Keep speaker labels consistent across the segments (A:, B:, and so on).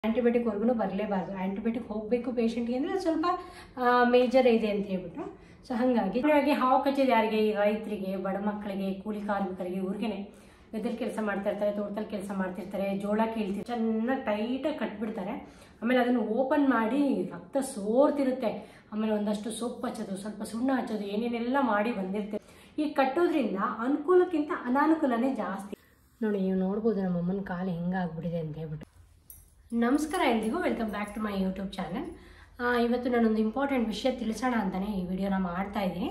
A: Antibiotic ವರ್ಗು ಬರಲೇಬಾರ್ದು. Antibiotic ಹೋಗಬೇಕು ಪೇಷಂಟ್ಗೆ ಅಂದರೆ ಸ್ವಲ್ಪ ಮೇಜರ್ ಇದೆ ಅಂತ ಹೇಳ್ಬಿಟ್ಟು. ಸೊ ಹಾಗಾಗಿ ಹಾವು ಕಚ್ಚೋದು ಯಾರಿಗೆ? ಈ ರೈತರಿಗೆ, ಬಡ ಮಕ್ಕಳಿಗೆ, ಕೂಲಿ ಕಾರ್ಮಿಕರಿಗೆ, ಇವ್ರಿಗೇನೆ ಗದ್ದೆಲಿ ಕೆಲಸ ಮಾಡ್ತಾ ಇರ್ತಾರೆ, ತೋಟದಲ್ಲಿ ಕೆಲಸ ಮಾಡ್ತಿರ್ತಾರೆ, ಜೋಳ ಕೀಳ್ತಿರ್ತಾರೆ, ಚೆನ್ನಾಗಿ ಟೈಟಾಗಿ ಕಟ್ಬಿಡ್ತಾರೆ. ಆಮೇಲೆ ಅದನ್ನು ಓಪನ್ ಮಾಡಿ ರಕ್ತ ಸೋರ್ತಿರುತ್ತೆ. ಆಮೇಲೆ ಒಂದಷ್ಟು ಸೊಪ್ಪು ಹಚ್ಚೋದು, ಸ್ವಲ್ಪ ಸುಣ್ಣ ಹಚ್ಚೋದು, ಏನೇನೆಲ್ಲ ಮಾಡಿ ಬಂದಿರ್ತಾರೆ. ಈ ಕಟ್ಟೋದ್ರಿಂದ ಅನುಕೂಲಕ್ಕಿಂತ ಅನಾನುಕೂಲನೇ ಜಾಸ್ತಿ. ನೋಡಿ, ನೀವು ನೋಡ್ಬೋದು ನಮ್ಮಮ್ಮನ ಕಾಲು ಹೆಂಗಾಗ್ಬಿಟ್ಟಿದೆ ಅಂತ ಹೇಳ್ಬಿಟ್ಟು. ನಮಸ್ಕಾರ ಎಲ್ರಿಗೂ, welcome back to my YouTube channel. ಇವತ್ತು ನಾನೊಂದು ಇಂಪಾರ್ಟೆಂಟ್ ವಿಷಯ ತಿಳಿಸೋಣ ಅಂತಲೇ ಈ ವಿಡಿಯೋನ ಮಾಡ್ತಾ ಇದ್ದೀನಿ.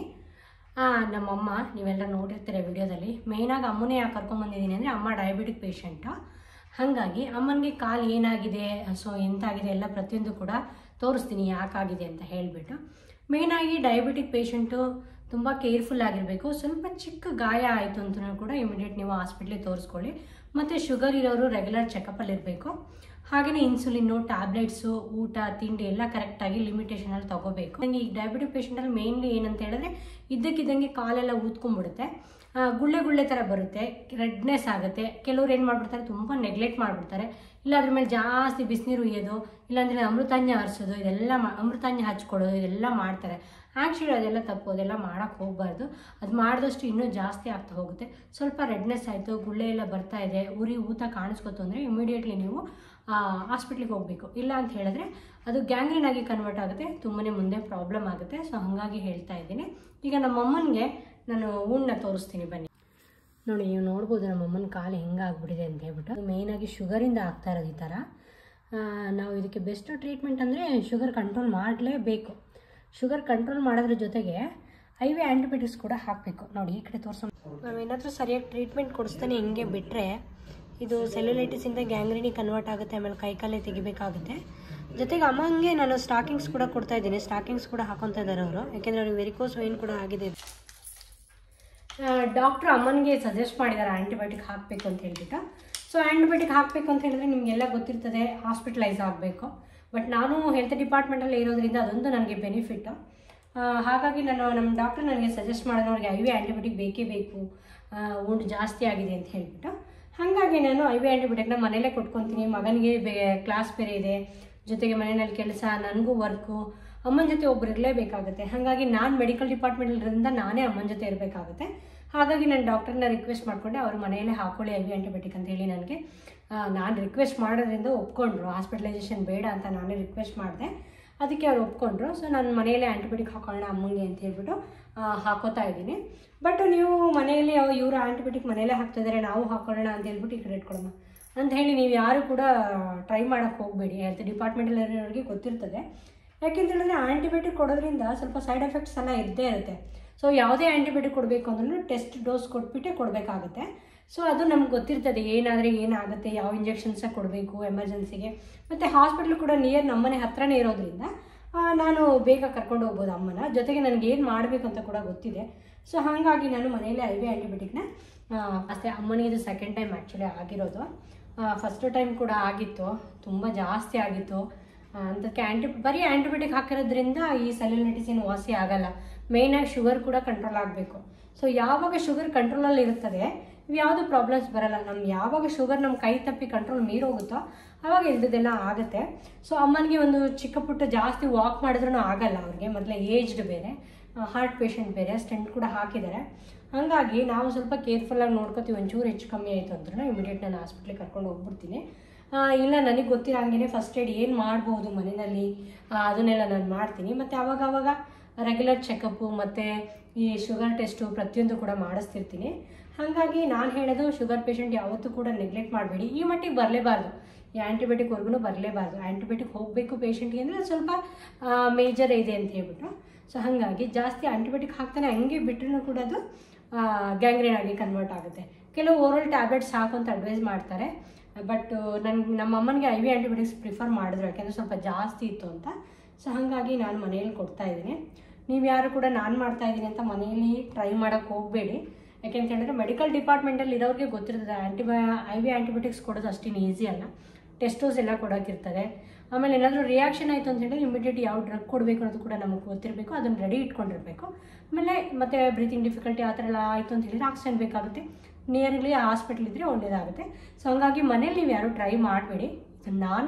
A: ನಮ್ಮಮ್ಮ ನೀವೆಲ್ಲ ನೋಡಿರ್ತೀರ ವಿಡಿಯೋದಲ್ಲಿ. ಮೇಯ್ನಾಗಿ ಅಮ್ಮನೇ ಯಾಕೆ ಕರ್ಕೊಂಬಂದಿದ್ದೀನಿ ಅಂದರೆ ಅಮ್ಮ ಡಯಾಬಿಟಿಕ್ ಪೇಷಂಟು. ಹಾಗಾಗಿ ಅಮ್ಮನಿಗೆ ಕಾಲು ಏನಾಗಿದೆ, ಸೊ ಎಂತಾಗಿದೆ ಎಲ್ಲ ಪ್ರತಿಯೊಂದು ಕೂಡ ತೋರಿಸ್ತೀನಿ ಯಾಕಾಗಿದೆ ಅಂತ ಹೇಳಿಬಿಟ್ಟು. ಮೇಯ್ನಾಗಿ ಡಯಾಬಿಟಿಕ್ ಪೇಷಂಟು ತುಂಬ ಕೇರ್ಫುಲ್ ಆಗಿರಬೇಕು. ಸ್ವಲ್ಪ ಚಿಕ್ಕ ಗಾಯ ಆಯಿತು ಅಂತಲೂ ಕೂಡ ಇಮಿಡಿಯೇಟ್ ನೀವು ಹಾಸ್ಪಿಟ್ಲಿಗೆ ತೋರಿಸ್ಕೊಳ್ಳಿ. ಮತ್ತು ಶುಗರ್ ಇರೋರು ರೆಗ್ಯುಲರ್ ಚೆಕಪ್ಪಲ್ಲಿರಬೇಕು. ಹಾಗೆಯೇ ಇನ್ಸುಲಿನ್ನು, ಟ್ಯಾಬ್ಲೆಟ್ಸು, ಊಟ ತಿಂಡಿ ಎಲ್ಲ ಕರೆಕ್ಟಾಗಿ ಲಿಮಿಟೇಷನಲ್ಲಿ ತೊಗೋಬೇಕು. ನನಗೆ ಈ ಡಯಾಬಿಟಿಕ್ ಪೇಷಂಟಲ್ಲಿ ಮೇಯ್ನ್ಲಿ ಏನಂತ ಹೇಳಿದ್ರೆ ಇದ್ದಕ್ಕಿದ್ದಂಗೆ ಕಾಲೆಲ್ಲ ಊದ್ಕೊಂಡ್ಬಿಡುತ್ತೆ, ಗುಳ್ಳೆ ಥರ ಬರುತ್ತೆ, ರೆಡ್ನೆಸ್ ಆಗುತ್ತೆ. ಕೆಲವ್ರು ಏನು ಮಾಡಿಬಿಡ್ತಾರೆ, ತುಂಬ ನೆಗ್ಲೆಕ್ಟ್ ಮಾಡಿಬಿಡ್ತಾರೆ. ಇಲ್ಲ ಅದ್ರ ಮೇಲೆ ಜಾಸ್ತಿ ಬಿಸಿನೀರು ಉಯ್ಯೋದು, ಇಲ್ಲಾಂದರೆ ಅಮೃತಾಂಜ ಹರಿಸೋದು, ಇದೆಲ್ಲ ಅಮೃತಾಂಜ ಹಚ್ಕೊಳ್ಳೋದು, ಇದೆಲ್ಲ ಮಾಡ್ತಾರೆ. ಆ್ಯಕ್ಚುಲಿ ಅದೆಲ್ಲ ತಪ್ಪು, ಅದೆಲ್ಲ ಮಾಡೋಕ್ಕೆ ಹೋಗಬಾರ್ದು. ಅದು ಮಾಡಿದಷ್ಟು ಇನ್ನೂ ಜಾಸ್ತಿ ಆಗ್ತಾ ಹೋಗುತ್ತೆ. ಸ್ವಲ್ಪ ರೆಡ್ನೆಸ್ ಆಯಿತು, ಗುಳ್ಳೆ ಎಲ್ಲ ಬರ್ತಾ ಇದೆ, ಉರಿ ಊತ ಕಾಣಿಸ್ಕೊತು ಅಂದರೆ ಇಮಿಡಿಯೇಟ್ಲಿ ನೀವು ಹಾಸ್ಪಿಟ್ಲಿಗೆ ಹೋಗಬೇಕು. ಇಲ್ಲ ಅಂತ ಹೇಳಿದ್ರೆ ಅದು ಗ್ಯಾಂಗ್ರೀನ್ ಆಗಿ ಕನ್ವರ್ಟ್ ಆಗುತ್ತೆ, ತುಂಬನೇ ಮುಂದೆ ಪ್ರಾಬ್ಲಮ್ ಆಗುತ್ತೆ. ಸೊ ಹಾಗಾಗಿ ಹೇಳ್ತಾ ಇದ್ದೀನಿ. ಈಗ ನಮ್ಮಮ್ಮನಿಗೆ ನಾನು ಊಣ್ಣ ತೋರಿಸ್ತೀನಿ, ಬನ್ನಿ. ನೋಡಿ, ನೀವು ನೋಡ್ಬೋದು ನಮ್ಮಮ್ಮನ ಕಾಲು ಹೆಂಗಾಗ್ಬಿಟ್ಟಿದೆ ಅಂತ ಹೇಳ್ಬಿಟ್ಟು. ಮೇಯ್ನಾಗಿ ಶುಗರಿಂದ ಆಗ್ತಾ ಇರೋದು ಈ ಥರ. ನಾವು ಇದಕ್ಕೆ ಬೆಸ್ಟ್ ಟ್ರೀಟ್ಮೆಂಟ್ ಅಂದರೆ ಶುಗರ್ ಕಂಟ್ರೋಲ್ ಮಾಡಲೇಬೇಕು. ಶುಗರ್ ಕಂಟ್ರೋಲ್ ಮಾಡೋದ್ರ ಜೊತೆಗೆ IV ಆ್ಯಂಟಿಬಯೋಟಿಕ್ಸ್ ಕೂಡ ಹಾಕಬೇಕು. ನೋಡಿ, ಈ ಕಡೆ ತೋರಿಸೋಣ. ನಾವೇನಾದರೂ ಸರಿಯಾಗಿ ಟ್ರೀಟ್ಮೆಂಟ್ ಕೊಡಿಸ್ತಾನೆ ಹಿಂಗೆ ಬಿಟ್ಟರೆ ಇದು ಸೆಲ್ಯುಲೈಟಿಸಿಂದ ಗ್ಯಾಂಗ್ರೀನಿಗೆ ಕನ್ವರ್ಟ್ ಆಗುತ್ತೆ. ಆಮೇಲೆ ಕೈಕಾಲೇ ತೆಗಿಬೇಕಾಗುತ್ತೆ. ಜೊತೆಗೆ ಅಮ್ಮಂಗೆ ನಾನು ಸ್ಟಾಕಿಂಗ್ಸ್ ಕೂಡ ಕೊಡ್ತಾ ಇದ್ದೀನಿ. ಸ್ಟಾಕಿಂಗ್ಸ್ ಕೂಡ ಹಾಕೊತಾ ಇದ್ದಾರೆ ಅವರು, ಯಾಕೆಂದರೆ ಅವ್ರಿಗೆ ವೆರಿಕೋಸ್ ವೈನ್ ಕೂಡ ಆಗಿದೆ. ಡಾಕ್ಟ್ರು ಅಮ್ಮನಿಗೆ ಸಜೆಸ್ಟ್ ಮಾಡಿದ್ದಾರೆ ಆ್ಯಂಟಿಬಯೋಟಿಕ್ ಹಾಕಬೇಕು ಅಂತ ಹೇಳ್ಬಿಟ್ಟು. ಸೊ ಆ್ಯಂಟಿಬಯೋಟಿಕ್ ಹಾಕಬೇಕು ಅಂತ ಹೇಳಿದ್ರೆ ನಿಮಗೆಲ್ಲ ಗೊತ್ತಿರ್ತದೆ, ಹಾಸ್ಪಿಟಲೈಸ್ ಆಗಬೇಕು. ಬಟ್ ನಾನು ಹೆಲ್ತ್ ಡಿಪಾರ್ಟ್ಮೆಂಟಲ್ಲಿ ಇರೋದ್ರಿಂದ ಅದೊಂದು ನನಗೆ ಬೆನಿಫಿಟ್ಟು. ಹಾಗಾಗಿ ನಮ್ಮ ಡಾಕ್ಟ್ರು ನನಗೆ ಸಜೆಸ್ಟ್ ಮಾಡಿದ್ರು, ಅವ್ರಿಗೆ IV ಆ್ಯಂಟಿಬಯೋಟಿಕ್ ಬೇಕೇ ಬೇಕು, ಉಂಡು ಜಾಸ್ತಿ ಆಗಿದೆ ಅಂತ ಹೇಳ್ಬಿಟ್ಟು. ಹಾಗಾಗಿ ನಾನು IV ಆ್ಯಂಟಿಬಯೋಟಿಕ್ನ ಮನೆಯಲ್ಲೇ ಕೊಟ್ಕೊತೀನಿ. ಮಗನಿಗೆ ಕ್ಲಾಸ್ ಬೇರೆ ಇದೆ, ಜೊತೆಗೆ ಮನೆಯಲ್ಲಿ ಕೆಲಸ, ನನಗೂ ವರ್ಕು, ಅಮ್ಮನ ಜೊತೆ ಒಬ್ರು ಇರಲೇಬೇಕಾಗುತ್ತೆ. ಹಾಗಾಗಿ ನಾನು ಮೆಡಿಕಲ್ ಡಿಪಾರ್ಟ್ಮೆಂಟಲ್ಲಿರೋದ್ರಿಂದ ನಾನೇ ಅಮ್ಮನ ಜೊತೆ ಇರಬೇಕಾಗುತ್ತೆ. ಹಾಗಾಗಿ ನಾನು ಡಾಕ್ಟರ್ನ ರಿಕ್ವೆಸ್ಟ್ ಮಾಡಿಕೊಂಡೆ, ಅವ್ರ ಮನೆಯಲ್ಲೇ ಹಾಕೊಳ್ಳಿ IV ಆ್ಯಂಟಿಬಯೋಟಿಕ್ ಅಂತ ಹೇಳಿ ನನಗೆ ನಾನು ರಿಕ್ವೆಸ್ಟ್ ಮಾಡೋದ್ರಿಂದ ಒಪ್ಕೊಂಡ್ರು. ಹಾಸ್ಪಿಟಲೈಸೇಷನ್ ಬೇಡ ಅಂತ ನಾನೇ ರಿಕ್ವೆಸ್ಟ್ ಮಾಡಿದೆ, ಅದಕ್ಕೆ ಅವ್ರು ಒಪ್ಕೊಂಡ್ರು. ಸೊ ನಾನು ಮನೆಯಲ್ಲೇ ಆ್ಯಂಟಿಬಯೋಟಿಕ್ ಹಾಕೊಳ್ಳೋಣ ಅಮ್ಮಂಗೆ ಅಂತ ಹೇಳ್ಬಿಟ್ಟು ಹಾಕೋತಾ ಇದ್ದೀನಿ. ಬಟ್ ನೀವು ಮನೆಯಲ್ಲಿ ಇವರು ಆ್ಯಂಟಿಬಯೋಟಿಕ್ ಮನೆಯಲ್ಲೇ ಹಾಕ್ತಿದ್ದಾರೆ, ನಾವು ಹಾಕೊಳ್ಳೋಣ ಅಂತ ಹೇಳ್ಬಿಟ್ಟು ಈ ಕಡೆ ಇಟ್ಕೊಳ್ಳೋಣ ಅಂತ ಹೇಳಿ ನೀವು ಯಾರು ಕೂಡ ಟ್ರೈ ಮಾಡೋಕ್ಕೆ ಹೋಗಬೇಡಿ. ಹೆಲ್ತ್ ಡಿಪಾರ್ಟ್ಮೆಂಟಲ್ಲಿರೋರಿಗೆ ಗೊತ್ತಿರ್ತದೆ. ಯಾಕೆಂತ ಹೇಳಿದ್ರೆ ಆ್ಯಂಟಿಬಯೋಟಿಕ್ ಕೊಡೋದ್ರಿಂದ ಸ್ವಲ್ಪ ಸೈಡ್ ಎಫೆಕ್ಟ್ಸ್ ಎಲ್ಲ ಇದ್ದೇ ಇರುತ್ತೆ. ಸೊ ಯಾವುದೇ ಆ್ಯಂಟಿಬಯೋಟಿಕ್ ಕೊಡಬೇಕು ಅಂದ್ರೂ ಟೆಸ್ಟ್ ಡೋಸ್ ಕೊಟ್ಬಿಟ್ಟೆ ಕೊಡಬೇಕಾಗುತ್ತೆ. ಸೊ ಅದು ನಮ್ಗೆ ಗೊತ್ತಿರ್ತದೆ, ಏನಾದರೆ ಏನಾಗುತ್ತೆ, ಯಾವ ಇಂಜೆಕ್ಷನ್ಸ ಕೊಡಬೇಕು ಎಮರ್ಜೆನ್ಸಿಗೆ. ಮತ್ತು ಹಾಸ್ಪಿಟ್ಲ್ ಕೂಡ ನಿಯರ್ ನಮ್ಮನೆ ಹತ್ರನೇ ಇರೋದ್ರಿಂದ ನಾನು ಬೇಗ ಕರ್ಕೊಂಡು ಹೋಗ್ಬೋದು ಅಮ್ಮನ. ಜೊತೆಗೆ ನನಗೆ ಏನು ಮಾಡಬೇಕು ಅಂತ ಕೂಡ ಗೊತ್ತಿದೆ. ಸೊ ಹಾಗಾಗಿ ನಾನು ಮನೆಯಲ್ಲೇ IV ಆ್ಯಂಟಿಬಯೋಟಿಕ್ನ ಅಷ್ಟೇ. ಅಮ್ಮನಿಗೆ ಇದು ಸೆಕೆಂಡ್ ಟೈಮ್ ಆ್ಯಕ್ಚುಲಿ ಆಗಿರೋದು. ಫಸ್ಟ್ ಟೈಮ್ ಕೂಡ ಆಗಿತ್ತು, ತುಂಬ ಜಾಸ್ತಿ ಆಗಿತ್ತು. ಅದಕ್ಕೆ ಬರೀ ಆ್ಯಂಟಿಬಯೋಟಿಕ್ ಹಾಕಿರೋದ್ರಿಂದ ಈ ಸೆಲ್ಯುಲೈಟಿಸ್ ಏನು ವಾಸಿ ಆಗಲ್ಲ. ಮೇಯ್ನಾಗಿ ಶುಗರ್ ಕೂಡ ಕಂಟ್ರೋಲ್ ಆಗಬೇಕು. ಸೊ ಯಾವಾಗ ಶುಗರ್ ಕಂಟ್ರೋಲಲ್ಲಿ ಇರ್ತದೆ ಯಾವುದು ಪ್ರಾಬ್ಲಮ್ಸ್ ಬರಲ್ಲ. ಯಾವಾಗ ಶುಗರ್ ನಮ್ಮ ಕೈ ತಪ್ಪಿ ಕಂಟ್ರೋಲ್ ಮೀರೋಗುತ್ತೋ ಆವಾಗ ಇಲ್ದದೆಲ್ಲ ಆಗುತ್ತೆ. ಸೊ ಅಮ್ಮನಿಗೆ ಒಂದು ಚಿಕ್ಕ ಪುಟ್ಟ ಜಾಸ್ತಿ ವಾಕ್ ಮಾಡಿದ್ರೂ ಆಗಲ್ಲ. ಅವ್ರಿಗೆ ಮೊದಲೇ ಏಜ್ಡ್ ಬೇರೆ, ಹಾರ್ಟ್ ಪೇಷಂಟ್ ಬೇರೆ, ಸ್ಟೆಂಟ್ ಕೂಡ ಹಾಕಿದ್ದಾರೆ. ಹಾಗಾಗಿ ನಾವು ಸ್ವಲ್ಪ ಕೇರ್ಫುಲ್ಲಾಗಿ ನೋಡ್ಕೊತೀವಿ. ಒಂಚೂರು ಹೆಚ್ಚು ಕಮ್ಮಿ ಆಯಿತು ಅಂದ್ರೂ ಇಮಿಡಿಯೇಟ್ ನಾನು ಹಾಸ್ಪಿಟ್ಲಿಗೆ ಕರ್ಕೊಂಡು ಹೋಗ್ಬಿಡ್ತೀನಿ. ಇಲ್ಲ ನನಗೆ ಗೊತ್ತಿರೋ ಹಂಗೆ ಫಸ್ಟ್ ಏಡ್ ಏನು ಮಾಡ್ಬೋದು ಮನೆಯಲ್ಲಿ ಅದನ್ನೆಲ್ಲ ನಾನು ಮಾಡ್ತೀನಿ. ಮತ್ತು ಆವಾಗ ರೆಗ್ಯುಲರ್ ಚೆಕಪ್ಪು ಮತ್ತು ಈ ಶುಗರ್ ಟೆಸ್ಟು ಪ್ರತಿಯೊಂದು ಕೂಡ ಮಾಡಿಸ್ತಿರ್ತೀನಿ. ಹಾಗಾಗಿ ನಾನು ಹೇಳೋದು ಶುಗರ್ ಪೇಷಂಟ್ ಯಾವತ್ತೂ ಕೂಡ ನೆಗ್ಲೆಕ್ಟ್ ಮಾಡಬೇಡಿ. ಈ ಮಟ್ಟಿಗೆ ಬರಲೇಬಾರ್ದು, ಈ ಆ್ಯಂಟಿಬಯೋಟಿಕ್ ವರ್ಗು ಬರಲೇಬಾರ್ದು. ಆ್ಯಂಟಿಬಯೋಟಿಕ್ ಹೋಗಬೇಕು ಪೇಷಂಟ್ಗೆ ಅಂದರೆ ಸ್ವಲ್ಪ ಮೇಜರ್ ಇದೆ ಅಂತ ಹೇಳ್ಬಿಟ್ಟು. ಸೊ ಹಾಗಾಗಿ ಜಾಸ್ತಿ ಆ್ಯಂಟಿಬಯೋಟಿಕ್ ಹಾಕ್ತಾನೆ ಹಂಗೆ ಬಿಟ್ಟರೂ ಕೂಡ ಅದು ಗ್ಯಾಂಗ್ರೀನ್ ಆಗಿ ಕನ್ವರ್ಟ್ ಆಗುತ್ತೆ. ಕೆಲವು ಓರಲ್ ಟ್ಯಾಬ್ಲೆಟ್ಸ್ ಹಾಕು ಅಂತ ಅಡ್ವೈಸ್ ಮಾಡ್ತಾರೆ. ಬಟ್ ನಮ್ಮ ಅಮ್ಮನಿಗೆ IV ಆ್ಯಂಟಿಬಯೋಟಿಕ್ಸ್ ಪ್ರಿಫರ್ ಮಾಡಿದ್ರು, ಯಾಕೆಂದರೆ ಸ್ವಲ್ಪ ಜಾಸ್ತಿ ಇತ್ತು ಅಂತ. ಸೊ ಹಾಗಾಗಿ ನಾನು ಮನೆಯಲ್ಲಿ ಕೊಡ್ತಾಯಿದ್ದೀನಿ. ನೀವು ಯಾರು ಕೂಡ ನಾನು ಮಾಡ್ತಾಯಿದ್ದೀನಿ ಅಂತ ಮನೆಯಲ್ಲಿ ಟ್ರೈ ಮಾಡೋಕ್ಕೆ ಹೋಗಬೇಡಿ. ಯಾಕೆಂತ ಹೇಳಿದ್ರೆ ಮೆಡಿಕಲ್ ಡಿಪಾರ್ಟ್ಮೆಂಟಲ್ಲಿ ಇರೋರಿಗೆ ಗೊತ್ತಿರ್ತದೆ IV ಆ್ಯಂಟಿಬಯೋಟಿಕ್ಸ್ ಕೊಡೋದು ಅಷ್ಟೇನು ಈಸಿ ಅಲ್ಲ. ಟೆಸ್ಟೋಸ್ ಎಲ್ಲ ಕೊಡೋಕ್ಕಿರ್ತದೆ. ಆಮೇಲೆ ಏನಾದರೂ ರಿಯಾಕ್ಷನ್ ಆಯಿತು ಅಂತ ಹೇಳಿದ್ರೆ ಇಮಿಡಿಯೇಟ್ ಯಾವ ಡ್ರಗ್ ಕೊಡಬೇಕು ಅನ್ನೋದು ಕೂಡ ನಮಗೆ ಗೊತ್ತಿರಬೇಕು, ಅದನ್ನು ರೆಡಿ ಇಟ್ಕೊಂಡಿರಬೇಕು. ಆಮೇಲೆ ಮತ್ತು ಬ್ರೀತಿಂಗ್ ಡಿಫಿಕಲ್ಟಿ ಆ ಥರ ಎಲ್ಲ ಆಯಿತು ಅಂತ ಹೇಳಿದ್ರೆ ಆಕ್ಸಿಜನ್ ಬೇಕಾಗುತ್ತೆ. ನಿಯರ್ಲಿ ಹಾಸ್ಪಿಟ್ಲ್ ಇದ್ದರೆ ಒಳ್ಳೆಯದಾಗುತ್ತೆ. ಸೊ ಹಾಗಾಗಿ ಮನೇಲಿ ನೀವು ಯಾರು ಟ್ರೈ ಮಾಡಬೇಡಿ. ನಾನು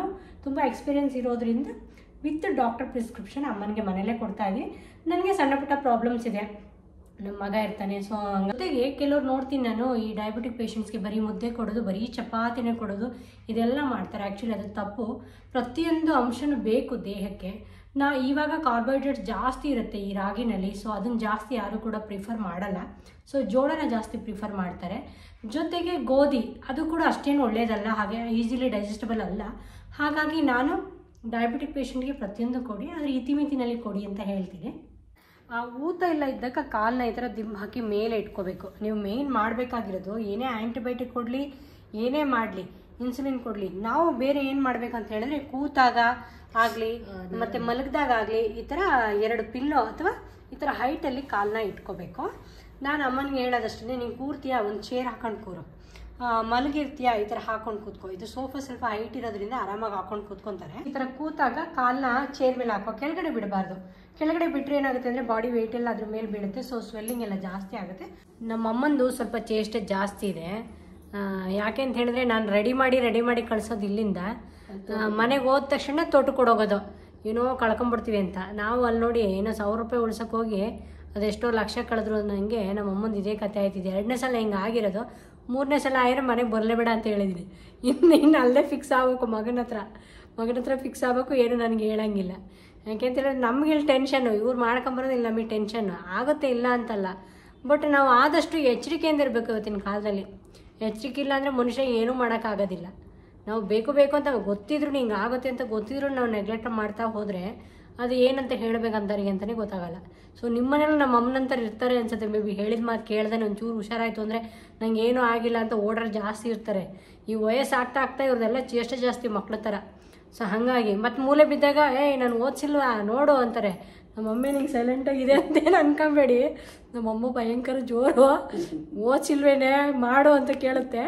A: ತುಂಬ ಎಕ್ಸ್ಪೀರಿಯೆನ್ಸ್ ಇರೋದ್ರಿಂದ ವಿತ್ ಡಾಕ್ಟರ್ ಪ್ರಿಸ್ಕ್ರಿಪ್ಷನ್ ಅಮ್ಮನಿಗೆ ಮನೇಲೇ ಕೊಡ್ತಾ ಇದ್ದೀನಿ. ನನಗೆ ಸಣ್ಣ ಪುಟ್ಟ ಪ್ರಾಬ್ಲಮ್ಸ್ ಇದೆ, ನಮ್ಮ ಮಗ ಇರ್ತಾನೆ. ಸೊ ಜೊತೆಗೆ ಕೆಲವ್ರು ನೋಡ್ತೀನಿ ನಾನು ಈ ಡಯಾಬಿಟಿಕ್ ಪೇಷಂಟ್ಸ್ಗೆ ಬರೀ ಮುದ್ದೆ ಕೊಡೋದು, ಬರೀ ಚಪಾತಿನೇ ಕೊಡೋದು, ಇದೆಲ್ಲ ಮಾಡ್ತಾರೆ. ಆ್ಯಕ್ಚುಲಿ ಅದು ತಪ್ಪು. ಪ್ರತಿಯೊಂದು ಅಂಶನೂ ಬೇಕು ದೇಹಕ್ಕೆ. ಇವಾಗ ಕಾರ್ಬೋಹೈಡ್ರೇಟ್ಸ್ ಜಾಸ್ತಿ ಇರುತ್ತೆ ಈ ರಾಗಿನಲ್ಲಿ. ಸೊ ಅದನ್ನು ಜಾಸ್ತಿ ಯಾರು ಕೂಡ ಪ್ರಿಫರ್ ಮಾಡಲ್ಲ. ಸೊ ಜೋಳನ ಜಾಸ್ತಿ ಪ್ರಿಫರ್ ಮಾಡ್ತಾರೆ. ಜೊತೆಗೆ ಗೋಧಿ ಅದು ಕೂಡ ಅಷ್ಟೇನು ಒಳ್ಳೆಯದಲ್ಲ, ಹಾಗೆ ಈಸಿಲಿ ಡೈಜೆಸ್ಟಬಲ್ ಅಲ್ಲ. ಹಾಗಾಗಿ ನಾನು ಡಯಾಬಿಟಿಕ್ ಪೇಷಂಟ್ಗೆ ಪ್ರತಿಯೊಂದು ಕೊಡಿ, ಆದರೆ ಇತಿಮಿತಿನಲ್ಲಿ ಕೊಡಿ ಅಂತ ಹೇಳ್ತೀನಿ. ಊತ ಎಲ್ಲ ಇದ್ದಾಗ ಕಾಲನ್ನ ಈ ಥರ ದಿಂಬು ಹಾಕಿ ಮೇಲೆ ಇಟ್ಕೋಬೇಕು. ನೀವು ಮೇನ್ ಮಾಡಬೇಕಾಗಿರೋದು ಏನೇ ಆ್ಯಂಟಿಬಯೋಟಿಕ್ ಕೊಡಲಿ, ಏನೇ ಮಾಡಲಿ, ಇನ್ಸುಲಿನ್ ಕೊಡಲಿ, ನಾವು ಬೇರೆ ಏನು ಮಾಡಬೇಕಂತ ಹೇಳಿದ್ರೆ ಕೂತಾಗ ಆಗಲಿ ಮತ್ತು ಮಲಗಿದಾಗ ಆಗಲಿ ಈ ಥರ 2 ಪಿಲ್ಲೋ ಅಥವಾ ಈ ಥರ ಹೈಟಲ್ಲಿ ಕಾಲನ್ನ ಇಟ್ಕೋಬೇಕು. ನಾನು ಅಮ್ಮನಿಗೆ ಹೇಳೋದಷ್ಟೇ, ನೀನು ಕೂರ್ತೀಯಾ ಒಂದು ಚೇರ್ ಹಾಕೊಂಡು ಕೂರು, ಮಲಗಿರ್ತೀಯಾ ಈ ಥರ ಹಾಕೊಂಡು ಕೂತ್ಕೋ. ಇದು ಸೋಫಾ ಸ್ವಲ್ಪ ಹೈಟ್ ಇರೋದ್ರಿಂದ ಆರಾಮಾಗಿ ಹಾಕೊಂಡು ಕೂತ್ಕೊತಾರೆ. ಈ ಥರ ಕೂತಾಗ ಕಾಲನ್ನ ಚೇರ್ ಮೇಲೆ ಹಾಕೋ, ಕೆಳಗಡೆ ಬಿಡಬಾರ್ದು. ಕೆಳಗಡೆ ಬಿಟ್ಟರೆ ಏನಾಗುತ್ತೆ ಅಂದರೆ ಬಾಡಿ ವೆಯ್ಟ್ ಎಲ್ಲ ಅದ್ರ ಮೇಲೆ ಬೀಳುತ್ತೆ. ಸೊ ಸ್ವೆಲ್ಲಿಂಗ್ ಎಲ್ಲ ಜಾಸ್ತಿ ಆಗುತ್ತೆ. ನಮ್ಮ ಅಮ್ಮಂದು ಸ್ವಲ್ಪ ಚೇಷ್ಟೆ ಜಾಸ್ತಿ ಇದೆ. ಯಾಕೆ ಅಂತ ಹೇಳಿದ್ರೆ ನಾನು ರೆಡಿ ಮಾಡಿ ಕಳ್ಸೋದು ಇಲ್ಲಿಂದ. ಮನೆಗೆ ಹೋದ ತಕ್ಷಣ ತೋಟಕ್ಕೆ ಕೊಡೋಗೋದು, ಏನೋ ಕಳ್ಕೊಂಬಿಡ್ತೀವಿ ಅಂತ. ನಾವು ಅಲ್ಲಿ ನೋಡಿ ಏನೋ 1000 ರೂಪಾಯಿ ಉಳ್ಸೋಕೆ ಹೋಗಿ ಅದೆಷ್ಟೋ ಲಕ್ಷ ಕಳೆದ್ರು. ನನಗೆ ನಮ್ಮ ಅಮ್ಮಂದು ಇದೇ ಕತೆ ಆಯ್ತಿದೆ. 2ನೇ ಸಲ ಹಿಂಗೆ ಆಗಿರೋದು. 3ನೇ ಸಲ ಆಗಿರೋ ಮನೆಗೆ ಬರಲೇಬೇಡ ಅಂತ ಹೇಳಿದ್ದೀನಿ. ಇನ್ನು ಅಲ್ಲೇ ಫಿಕ್ಸ್ ಆಗಬೇಕು, ಮಗನ ಹತ್ರ ಫಿಕ್ಸ್ ಆಗಬೇಕು. ಏನು ನನಗೆ ಹೇಳಂಗಿಲ್ಲ. ಯಾಕೆಂತೇಳಿದ್ರೆ ನಮಗಿಲ್ಲಿ ಟೆನ್ಷನ್ನು, ಇವ್ರು ಮಾಡ್ಕೊಂಬರೋದಿಲ್ಲ, ನಮಗೆ ಟೆನ್ಷನ್ನು ಆಗುತ್ತೆ, ಇಲ್ಲ ಅಂತಲ್ಲ. ಬಟ್ ನಾವು ಆದಷ್ಟು ಎಚ್ಚರಿಕೆಯಿಂದ ಇರಬೇಕು. ಇವತ್ತಿನ ಕಾಲದಲ್ಲಿ ಎಚ್ಚರಿಕೆ ಇಲ್ಲ ಅಂದರೆ ಮನುಷ್ಯ ಏನೂ ಮಾಡೋಕ್ಕಾಗೋದಿಲ್ಲ. ನಾವು ಬೇಕು ಅಂತ ಗೊತ್ತಿದ್ರು, ಹಿಂಗೆ ಆಗುತ್ತೆ ಅಂತ ಗೊತ್ತಿದ್ರು ನಾವು ನೆಗ್ಲೆಕ್ಟ್ ಮಾಡ್ತಾ ಹೋದರೆ ಅದು ಏನಂತ ಹೇಳಬೇಕಂತಾರಿಗೆ ಅಂತಲೇ ಗೊತ್ತಾಗಲ್ಲ. ಸೊ ನಿಮ್ಮ ಮನೇಲಿ ನಮ್ಮ ಅಮ್ಮನಂತಾರೆ ಇರ್ತಾರೆ ಅನ್ಸುತ್ತೆ. ಮೇ ಬಿ ಹೇಳಿದ ಮಾತು ಕೇಳ್ದೆ ಒಂಚೂರು ಹುಷಾರಾಯಿತು ಅಂದರೆ ನಂಗೆ ಏನೂ ಆಗಿಲ್ಲ ಅಂತ ಓಡರ್ ಜಾಸ್ತಿ ಇರ್ತಾರೆ. ಈ ವಯಸ್ಸು ಆಗ್ತಾ ಇವ್ರದೆಲ್ಲ ಚೇಷ್ಟೆ ಜಾಸ್ತಿ ಮಕ್ಳ ಥರ. ಸೊ ಹಾಗಾಗಿ ಮತ್ತು ಮೂಲೆ ಬಿದ್ದಾಗ ನಾನು ಓದಿಸಿಲ್ವಾ ನೋಡು ಅಂತಾರೆ. ನಮ್ಮಮ್ಮ ನಿಂಗೆ ಸೈಲೆಂಟಾಗಿದೆ ಅಂತೇನು ಅನ್ಕೊಂಬೇಡಿ. ನಮ್ಮಮ್ಮ ಭಯಂಕರ ಜೋರು, ಓದಿಸಿಲ್ವೇನೆ ಮಾಡು ಅಂತ ಕೇಳುತ್ತೆ.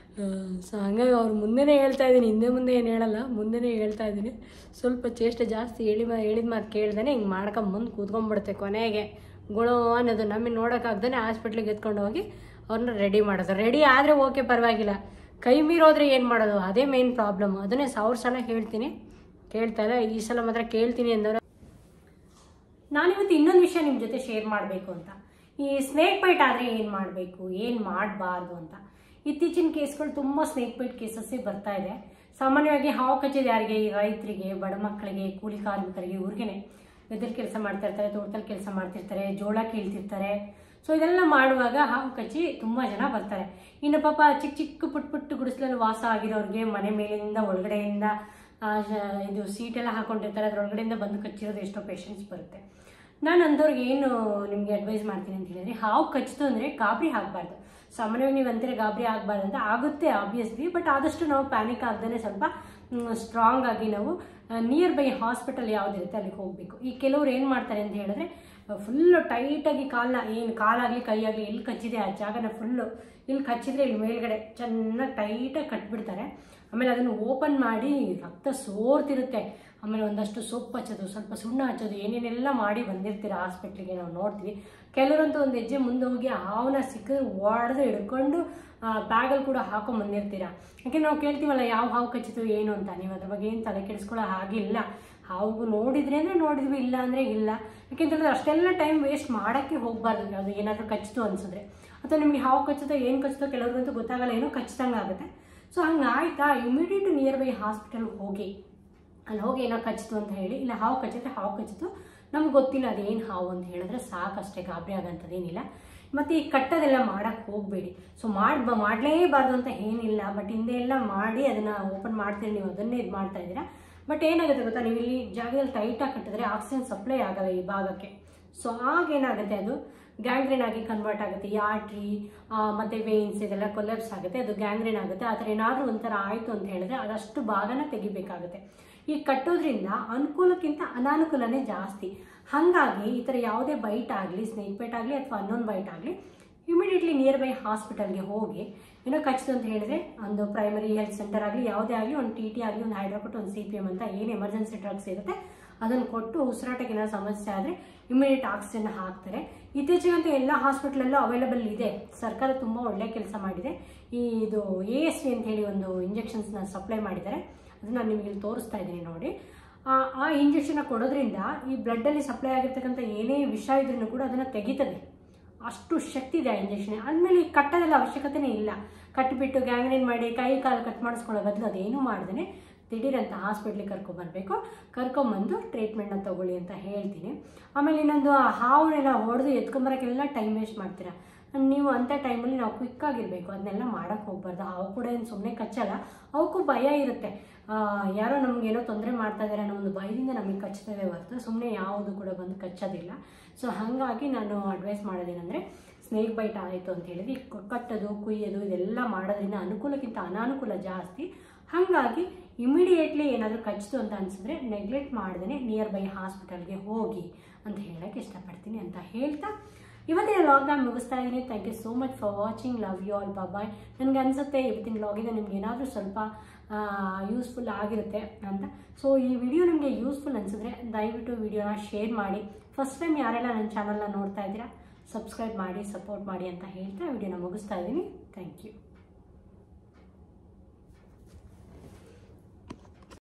A: ಸೊ ಹಾಗಾಗಿ ಅವ್ರು ಮುಂದೆನೇ ಹೇಳ್ತಾ ಇದ್ದೀನಿ, ಮುಂದೆ ಏನು ಹೇಳಲ್ಲ, ಮುಂದೆನೇ ಹೇಳ್ತಾ ಇದ್ದೀನಿ. ಸ್ವಲ್ಪ ಚೇಷ್ಟೆ ಜಾಸ್ತಿ ಹೇಳಿದ ಮಾತು ಕೇಳ್ದೇ ಹಿಂಗೆ ಮಾಡ್ಕೊಂಬಂದು ಕೂತ್ಕೊಂಡ್ಬಿಡುತ್ತೆ. ಕೊನೆಗೆ ಗುಳು ಅನ್ನೋದು ನಮಗೆ ನೋಡೋಕ್ಕಾಗ್ದೇ ಹಾಸ್ಪಿಟ್ಲಿಗೆ ಎತ್ಕೊಂಡು ಹೋಗಿ ಅವ್ರನ್ನ ರೆಡಿ ಮಾಡೋದು. ರೆಡಿ ಆದರೆ ಓಕೆ ಪರವಾಗಿಲ್ಲ, ಕೈ ಮೀರೋದ್ರೆ ಏನು ಮಾಡೋದು, ಅದೇ ಮೇನ್ ಪ್ರಾಬ್ಲಮ್. ಅದನ್ನೇ 1000 ಸಲ ಹೇಳ್ತೀನಿ, ಕೇಳ್ತಾ ಇಲ್ಲ. ಈ ಸಲ ಮಾತ್ರ ಕೇಳ್ತೀನಿ ಅಂದವರು. ನಾನಿವತ್ತು ಇನ್ನೊಂದು ವಿಷಯ ನಿಮ್ಮ ಜೊತೆ ಶೇರ್ ಮಾಡಬೇಕು ಅಂತ. ಈ ಸ್ನೇಕ್ ಬೈಟ್ ಆದರೆ ಏನು ಮಾಡಬೇಕು, ಏನು ಮಾಡಬಾರ್ದು ಅಂತ. ಇತ್ತೀಚಿನ ಕೇಸ್ಗಳು ತುಂಬ ಸ್ನೇಕ್ ಬೈಟ್ ಕೇಸಸ್ಸೇ ಬರ್ತಾ ಇದೆ. ಸಾಮಾನ್ಯವಾಗಿ ಹಾವು ಕಚ್ಚಿದ ಯಾರಿಗೆ, ಈ ರೈತರಿಗೆ, ಬಡ ಮಕ್ಕಳಿಗೆ, ಕೂಲಿ ಕಾರ್ಮಿಕರಿಗೆ, ಇವ್ರಿಗೇನೆ ಗದ್ದೆಲಿ ಕೆಲಸ ಮಾಡ್ತಾ ಇರ್ತಾರೆ, ತೋಟದಲ್ಲಿ ಕೆಲಸ ಮಾಡ್ತಿರ್ತಾರೆ, ಜೋಳ ಕೀಳ್ತಿರ್ತಾರೆ. ಸೊ ಇದೆಲ್ಲ ಮಾಡುವಾಗ ಹಾವು ಕಚ್ಚಿ ತುಂಬ ಜನ ಬರ್ತಾರೆ. ಇನ್ನು ಪಾಪ ಚಿಕ್ಕ ಪುಟ್ಟ ಗುಡಿಸಲಲ್ಲಿ ವಾಸ ಆಗಿರೋರಿಗೆ ಮನೆ ಮೇಲಿಂದ ಒಳಗಡೆಯಿಂದ ಇದು ಸೀಟೆಲ್ಲ ಹಾಕೊಂಡಿರ್ತಾರೆ, ಅದರೊಳಗಡೆಯಿಂದ ಬಂದು ಕಚ್ಚಿರೋದು ಎಷ್ಟೋ ಪೇಷಂಟ್ಸ್ ಬರುತ್ತೆ. ನಾನು ಅಂಥವ್ರಿಗೆ ಏನು ನಿಮಗೆ ಅಡ್ವೈಸ್ ಮಾಡ್ತೀನಿ ಅಂತ ಹೇಳಿದ್ರೆ, ಹಾವು ಕಚ್ಚಿತು ಅಂದರೆ ಗಾಬರಿ ಆಗಬಾರ್ದು. ಸಾಮಾನ್ಯವಾಗಿ ನೀವು ಅಂತೀರ ಗಾಬರಿ ಆಗಬಾರ್ದು ಅಂತ, ಆಗುತ್ತೆ ಆಬ್ವಿಯಸ್ಲಿ. ಬಟ್ ಆದಷ್ಟು ನಾವು ಪ್ಯಾನಿಕ್ ಆಗದೇ ಸ್ವಲ್ಪ ಸ್ಟ್ರಾಂಗ್ ಆಗಿ ನಾವು ನಿಯರ್ ಬೈ ಹಾಸ್ಪಿಟಲ್ ಯಾವುದಿರುತ್ತೆ ಅಲ್ಲಿಗೆ ಹೋಗಬೇಕು. ಈ ಕೆಲವ್ರು ಏನು ಮಾಡ್ತಾರೆ ಅಂತ ಹೇಳಿದ್ರೆ, ಫುಲ್ಲು ಟೈಟಾಗಿ ಕಾಲಾಗಲಿ ಕೈಯಾಗಲಿ ಎಲ್ಲಿ ಕಚ್ಚಿದೆ ಆ ಜಾಗನ ಫುಲ್ಲು ಇಲ್ಲಿ ಕಚ್ಚಿದ್ರೆ ಇಲ್ಲಿ ಮೇಲ್ಗಡೆ ಚೆನ್ನಾಗಿ ಟೈಟಾಗಿ ಕಟ್ಬಿಡ್ತಾರೆ. ಆಮೇಲೆ ಅದನ್ನು ಓಪನ್ ಮಾಡಿ ರಕ್ತ ಸೋರ್ತಿರುತ್ತೆ. ಆಮೇಲೆ ಒಂದಷ್ಟು ಸೊಪ್ಪು ಹಚ್ಚೋದು, ಸ್ವಲ್ಪ ಸುಣ್ಣ ಹಚ್ಚೋದು, ಏನೇನೆಲ್ಲ ಮಾಡಿ ಬಂದಿರ್ತೀರ ಹಾಸ್ಪಿಟ್ಲಿಗೆ ನಾವು ನೋಡ್ತೀವಿ. ಕೆಲವರಂತೂ ಒಂದು ಹೆಜ್ಜೆ ಮುಂದೆ ಹೋಗಿ ಹಾವನ್ನ ಸಿಕ್ಕಿದ್ರೆ ಹೊಡೆದು ಹಿಡ್ಕೊಂಡು ಬ್ಯಾಗಲ್ಲಿ ಕೂಡ ಹಾಕೊಂಡು ಬಂದಿರ್ತೀರ. ಯಾಕೆ ನಾವು ಕೇಳ್ತೀವಲ್ಲ ಯಾವ ಹಾವು ಕಚ್ಚಿತು ಏನು ಅಂತ. ನೀವು ಅದ್ರ ಬಗ್ಗೆ ಏನು ತಲೆ ಕೆಡಿಸ್ಕೊಳ್ಳೋ ಹಾಗಿಲ್ಲ. ಹಾವು ನೋಡಿದ್ರಿ ಅಂದರೆ ನೋಡಿದ್ವಿ, ಇಲ್ಲ ಅಂದರೆ ಇಲ್ಲ. ಯಾಕೆಂತಂದ್ರೆ ಅಷ್ಟೆಲ್ಲ ಟೈಮ್ ವೇಸ್ಟ್ ಮಾಡೋಕ್ಕೆ ಹೋಗಬಾರ್ದು. ಅದು ಏನಾದರೂ ಕಚ್ಚಿತು ಅನಿಸಿದ್ರೆ, ಅಥವಾ ನಿಮಗೆ ಹಾವು ಕಚ್ಚುತ್ತೋ ಏನು ಕಚ್ಚುತ್ತೋ ಕೆಲವ್ರಿಗಂತೂ ಗೊತ್ತಾಗಲ್ಲ, ಏನೋ ಕಚ್ಚಿದಂಗೆ ಆಗುತ್ತೆ. ಸೊ ಹಂಗೆ ಆಯಿತಾ, ಇಮಿಡಿಯೇಟ್ ನಿಯರ್ ಬೈ ಹಾಸ್ಪಿಟಲ್ಗೆ ಹೋಗಿ ಅಲ್ಲಿ ಹೋಗಿ ಏನೋ ಕಚ್ಚಿತು ಅಂತ ಹೇಳಿ, ಇಲ್ಲ ಹಾವು ಕಚ್ಚಿತು ನಮ್ಗೆ ಗೊತ್ತಿಲ್ಲ ಅದೇನು ಹಾವು ಅಂತ ಹೇಳಿದ್ರೆ ಸಾಕಷ್ಟೇ, ಗಾಬರಿ ಆಗೋಂಥದ್ದೇನಿಲ್ಲ. ಮತ್ತು ಈ ಕಟ್ಟೋದೆಲ್ಲ ಮಾಡೋಕ್ಕೆ ಹೋಗಬೇಡಿ. ಸೊ ಮಾಡಲೇಬಾರ್ದು ಅಂತ ಏನಿಲ್ಲ. ಬಟ್ ಹಿಂದೆ ಎಲ್ಲ ಮಾಡಿ ಅದನ್ನು ಓಪನ್ ಮಾಡ್ತೀರಿ, ನೀವು ಅದನ್ನೇ ಇದು ಮಾಡ್ತಾ ಇದ್ದೀರಾ. ಬಟ್ ಏನಾಗುತ್ತೆ ಗೊತ್ತಾ, ನೀವು ಇಲ್ಲಿ ಜಾಗದಲ್ಲಿ ಟೈಟಾಗಿ ಕಟ್ಟಿದ್ರೆ ಆಕ್ಸಿಜನ್ ಸಪ್ಲೈ ಆಗಲ್ಲ ಈ ಭಾಗಕ್ಕೆ. ಸೊ ಆಗೇನಾಗುತ್ತೆ, ಅದು ಗ್ಯಾಂಗ್ರೀನ್ ಆಗಿ ಕನ್ವರ್ಟ್ ಆಗುತ್ತೆ. ಈ ಆರ್ಟ್ರಿ ಮತ್ತು ವೇನ್ಸ್ ಇದೆಲ್ಲ ಕೊಲ್ಯಾಪ್ಸ್ ಆಗುತ್ತೆ, ಅದು ಗ್ಯಾಂಗ್ರೀನ್ ಆಗುತ್ತೆ. ಆ ಥರ ಏನಾದರೂ ಒಂಥರ ಆಯಿತು ಅಂತ ಹೇಳಿದ್ರೆ ಅದಷ್ಟು ಭಾಗನ ತೆಗಿಬೇಕಾಗುತ್ತೆ. ಈ ಕಟ್ಟೋದ್ರಿಂದ ಅನುಕೂಲಕ್ಕಿಂತ ಅನಾನುಕೂಲನೇ ಜಾಸ್ತಿ. ಹಾಗಾಗಿ ಈ ಥರ ಯಾವುದೇ ಬೈಟ್ ಆಗಲಿ, ಸ್ನೇಕ್ ಬೈಟ್ ಆಗಲಿ ಅಥವಾ ಅನ್ನೊಂದು ಬೈಟ್ ಆಗಲಿ, ಇಮಿಡಿಯೇಟ್ಲಿ ನಿಯರ್ ಬೈ ಹಾಸ್ಪಿಟಲ್ಗೆ ಹೋಗಿ ಏನೋ ಕಚ್ಚಿತು ಅಂತ ಹೇಳಿದ್ರೆ ಒಂದು ಪ್ರೈಮರಿ ಹೆಲ್ತ್ ಸೆಂಟರ್ ಆಗಲಿ ಯಾವುದೇ ಆಗಲಿ ಒಂದು TT ಆಗಲಿ, ಒಂದು ಹೈಡ್ರಾಕೊಟ್ಟು, ಒಂದು CPM ಅಂತ ಏನು ಎಮರ್ಜೆನ್ಸಿ ಡ್ರಗ್ಸ್ ಇರುತ್ತೆ ಅದನ್ನು ಕೊಟ್ಟು ಉಸಿರಾಟಕ್ಕೆ ಏನಾದ್ರು ಸಮಸ್ಯೆ ಆದರೆ ಇಮಿಡಿಯೇಟ್ ಆಕ್ಸಿಜನ್ ಹಾಕ್ತಾರೆ. ಇತ್ತೀಚೆಗಂತೂ ಎಲ್ಲ ಹಾಸ್ಪಿಟ್ಲಲ್ಲೂ ಅವೈಲಬಲ್ ಇದೆ. ಸರ್ಕಾರ ತುಂಬ ಒಳ್ಳೆ ಕೆಲಸ ಮಾಡಿದೆ. ಇದು ASV ಅಂತ ಹೇಳಿ ಒಂದು ಇಂಜೆಕ್ಷನ್ಸ್ನ ಸಪ್ಲೈ ಮಾಡಿದ್ದಾರೆ. ಅದು ನಾನು ನಿಮಗೆ ಇಲ್ಲಿ ತೋರಿಸ್ತಾ ಇದ್ದೀನಿ ನೋಡಿ. ಆ ಇಂಜೆಕ್ಷನ್ನ ಕೊಡೋದ್ರಿಂದ ಈ ಬ್ಲಡ್ಡಲ್ಲಿ ಸಪ್ಲೈ ಆಗಿರ್ತಕ್ಕಂಥ ಏನೇ ವಿಷ ಇದ್ರೂ ಕೂಡ ಅದನ್ನು ತೆಗಿತದೆ. ಅಷ್ಟು ಶಕ್ತಿ ಇದೆ ಆ ಇಂಜೆಕ್ಷನ್. ಆದಮೇಲೆ ಈ ಕಟ್ಟೋದೆಲ್ಲ ಅವಶ್ಯಕತೆನೇ ಇಲ್ಲ. ಕಟ್ಟಿಬಿಟ್ಟು ಗ್ಯಾಂಗ್ರೀನ್ ಮಾಡಿ ಕೈ ಕಾಲು ಕಟ್ ಮಾಡಿಸ್ಕೊಳ್ಳೋ ಬದಲು ಅದೇನು ಮಾಡ್ದೇ ದಿಢೀರಂತ ಹಾಸ್ಪಿಟ್ಲಿಗೆ ಕರ್ಕೊಂಬರ್ಬೇಕು. ಕರ್ಕೊಂಬಂದು ಟ್ರೀಟ್ಮೆಂಟ್ನ ತೊಗೊಳ್ಳಿ ಅಂತ ಹೇಳ್ತೀನಿ. ಆಮೇಲೆ ಇನ್ನೊಂದು ಹಾವನ್ನೆಲ್ಲ ಹೊಡೆದು ಎತ್ಕೊಂಬರೋಕ್ಕೆಲ್ಲ ಟೈಮ್ ವೇಸ್ಟ್ ಮಾಡ್ತೀರಾ. ನೀವು ಅಂಥ ಟೈಮಲ್ಲಿ ನಾವು ಕ್ವಿಕ್ಕಾಗಿರಬೇಕು, ಅದನ್ನೆಲ್ಲ ಮಾಡೋಕ್ಕೆ ಹೋಗ್ಬಾರ್ದು. ಅವು ಕೂಡ ಏನು ಸುಮ್ಮನೆ ಕಚ್ಚಲ್ಲ, ಅವಕ್ಕೂ ಭಯ ಇರುತ್ತೆ. ಯಾರೋ ನಮಗೇನೋ ತೊಂದರೆ ಮಾಡ್ತಾ ಇದ್ದಾರೆ ಅನ್ನೋ ಒಂದು ಭಯದಿಂದ ನಮಗೆ ಕಚ್ತವೆ ಹೊರತು ಸುಮ್ಮನೆ ಯಾವುದು ಕೂಡ ಬಂದು ಕಚ್ಚೋದಿಲ್ಲ. ಸೊ ಹಾಗಾಗಿ ನಾನು ಅಡ್ವೈಸ್ ಮಾಡೋದೇನೆಂದರೆ ಸ್ನೇಕ್ ಬೈಟ್ ಆಯಿತು ಅಂತ ಹೇಳಿದ್ರೆ ಕಟ್ಟೋದು ಕುಯ್ಯೋದು ಇದೆಲ್ಲ ಮಾಡೋದ್ರಿಂದ ಅನುಕೂಲಕ್ಕಿಂತ ಅನಾನುಕೂಲ ಜಾಸ್ತಿ. ಹಾಗಾಗಿ ಇಮಿಡಿಯೇಟ್ಲಿ ಏನಾದರೂ ಕಚ್ಚಿತು ಅಂತ ಅನಿಸಿದ್ರೆ ನೆಗ್ಲೆಕ್ಟ್ ಮಾಡ್ದೇ ನಿಯರ್ ಬೈ ಹಾಸ್ಪಿಟಲ್ಗೆ ಹೋಗಿ ಅಂತ ಹೇಳೋಕ್ಕೆ ಇಷ್ಟಪಡ್ತೀನಿ ಅಂತ ಹೇಳ್ತಾ ಇವತ್ತಿನ ವ್ಲಾಗ್ನ ಮುಗಿಸ್ತಾ ಇದ್ದೀನಿ. Thank you so much for watching. Love you all. Bye. ನನಗೆ ಅನಿಸುತ್ತೆ ಇವತ್ತಿನ ವ್ಲಾಗಿಂದ ನಿಮ್ಗೆ ಏನಾದರೂ ಸ್ವಲ್ಪ ಯೂಸ್ಫುಲ್ ಆಗಿರುತ್ತೆ ಅಂತ. ಸೊ ಈ ವಿಡಿಯೋ ನಿಮಗೆ ಯೂಸ್ಫುಲ್ ಅನಿಸಿದ್ರೆ ದಯವಿಟ್ಟು ವಿಡಿಯೋನ ಶೇರ್ ಮಾಡಿ. ಫಸ್ಟ್ ಟೈಮ್ ಯಾರೆಲ್ಲ ನನ್ನ ಚಾನಲ್ನ ನೋಡ್ತಾ ಇದ್ದೀರಾ ಸಬ್ಸ್ಕ್ರೈಬ್ ಮಾಡಿ, ಸಪೋರ್ಟ್ ಮಾಡಿ ಅಂತ ಹೇಳ್ತಾ ವಿಡಿಯೋನ ಮುಗಿಸ್ತಾ ಇದ್ದೀನಿ. Thank you.